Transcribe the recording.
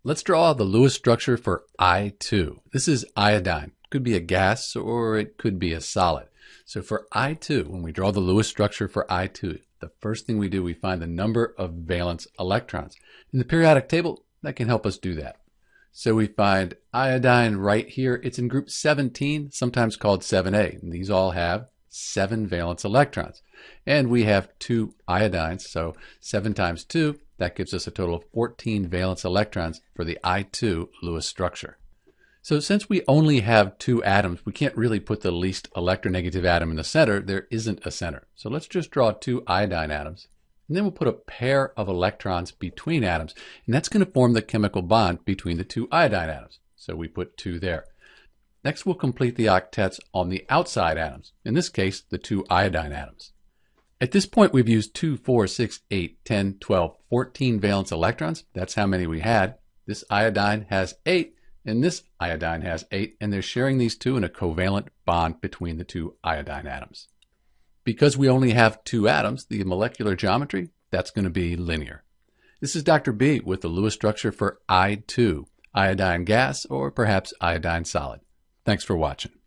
Let's draw the Lewis structure for I2. This is iodine. It could be a gas or it could be a solid. So for I2, when we draw the Lewis structure for I2, the first thing we do, we find the number of valence electrons. In the periodic table, that can help us do that. So we find iodine right here. It's in group 17, sometimes called 7A. And these all have 7 valence electrons. And we have 2 iodines, so 7 times 2, that gives us a total of 14 valence electrons for the I2 Lewis structure. So since we only have 2 atoms, we can't really put the least electronegative atom in the center. There isn't a center. So let's just draw 2 iodine atoms. And then we'll put a pair of electrons between atoms. And that's going to form the chemical bond between the 2 iodine atoms. So we put 2 there. Next, we'll complete the octets on the outside atoms. In this case, the 2 iodine atoms. At this point, we've used 2, 4, 6, 8, 10, 12, 14 valence electrons. That's how many we had. This iodine has 8, and this iodine has 8, and they're sharing these two in a covalent bond between the 2 iodine atoms. Because we only have 2 atoms, the molecular geometry, that's going to be linear. This is Dr. B with the Lewis structure for I2, iodine gas, or perhaps iodine solid. Thanks for watching.